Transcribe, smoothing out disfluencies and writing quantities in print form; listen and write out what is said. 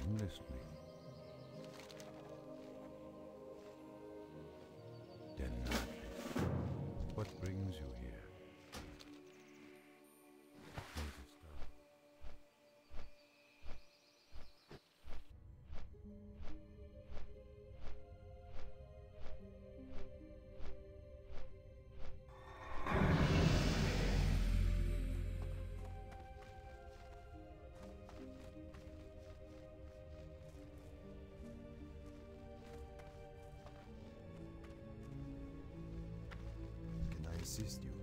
endlessly. Denali, what brings you here? Can I assist you?